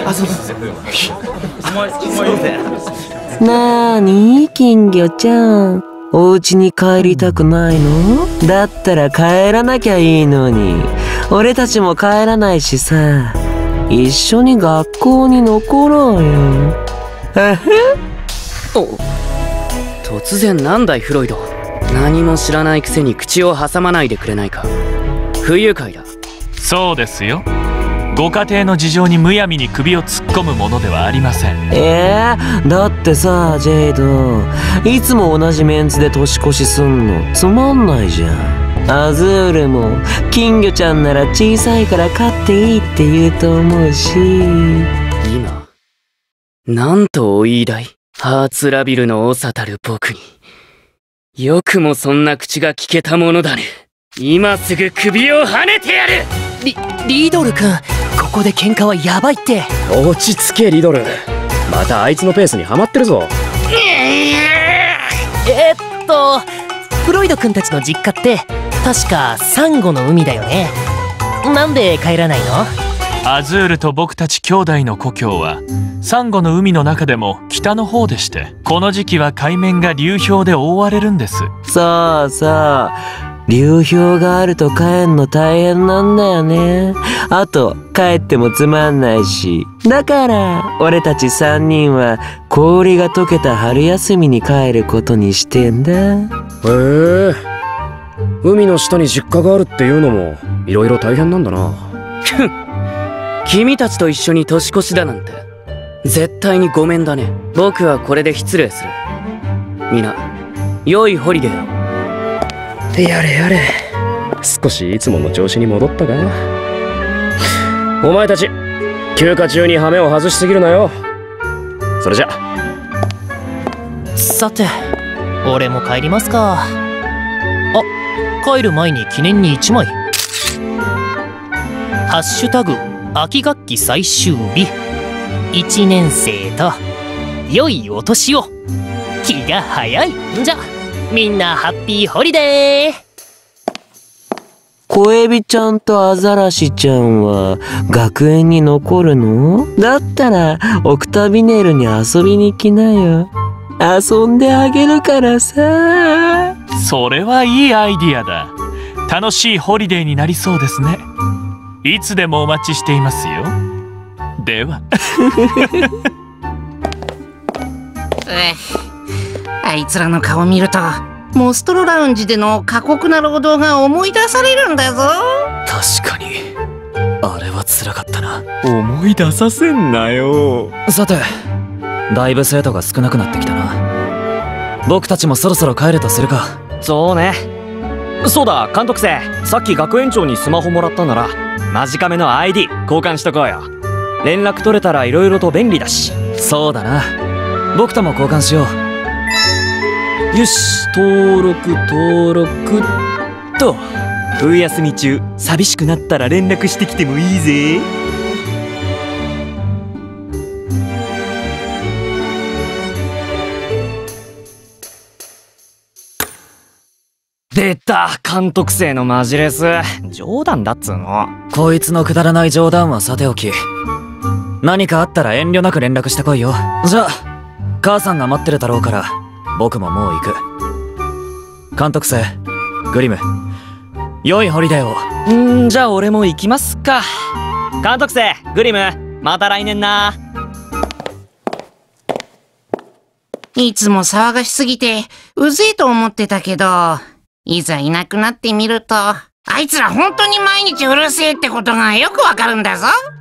なーに金魚ちゃん、お家に帰りたくないの？だったら帰らなきゃいいのに。俺たちも帰らないしさ、一緒に学校に残ろうよ。 突然なんだいフロイド。何も知らないくせに口を挟まないでくれないか。不愉快だ。 そうですよ。ご家庭の事情にむやみに首を突っ込むものではありません。 だってさジェイド、いつも同じメンツで年越しすんのつまんないじゃん。アズールも金魚ちゃんなら小さいから飼っていいって言うと思うし。 今なんとお言いだい。ハーツラビルの長たる僕に。よくもそんな口が聞けたものだね。今すぐ首をはねてやる。 リドル君、ここで喧嘩はヤバいって。 落ち着けリドル、またあいつのペースにはまってるぞ。 フロイド君たちの実家って確かサンゴの海だよね。なんで帰らないの？ アズールと僕たち兄弟の故郷はサンゴの海の中でも北の方でして、この時期は海面が流氷で覆われるんです。 そうそう、流氷があると帰んの大変なんだよね。あと帰ってもつまんないし。だから俺たち3人は氷が溶けた春休みに帰ることにしてんだ。 へえ、海の下に実家があるっていうのもいろいろ大変なんだな。 君たちと一緒に年越しだなんて絶対にごめんだね。僕はこれで失礼する。みんな良いホリデーを。 やれやれ、少しいつもの調子に戻ったか。お前たち休暇中に羽目を外しすぎるなよ。それじゃ。 さて俺も帰りますか。あ、帰る前に記念に1枚。ハッシュタグ秋学期最終日、1年生と良いお年を。気が早い。じゃみんなハッピーホリデー。 小エビちゃんとアザラシちゃんは学園に残るの？だったらオクタビネルに遊びに来なよ。遊んであげるからさ。 それはいいアイディアだ。楽しいホリデーになりそうですね。いつでもお待ちしていますよ。ではあいつらの顔見るとモストロラウンジでの過酷な労働が思い出されるんだぞ。 確かにあれは辛かったな。思い出させんなよ。さてだいぶ生徒が少なくなってきたな。僕たちもそろそろ帰るとするか。 そうね。そうだ監督生、さっき学園長にスマホもらったならマジカメの ID 交換しとこうよ。連絡取れたら色々と便利だし。 そうだな、僕とも交換しよう。よし、登録と。冬休み中寂しくなったら連絡してきてもいいぜ。 出た監督生のマジレス。冗談だっつうの。 こいつのくだらない冗談はさておき、何かあったら遠慮なく連絡してこいよ。じゃあ母さんが待ってるだろうから僕ももう行く。監督生グリム、良いホリデーを。 じゃあ俺も行きますか。監督生グリム、また来年な。 いつも騒がしすぎてうぜえと思ってたけど、いざいなくなってみると、あいつら本当に毎日うるせえってことがよくわかるんだぞ。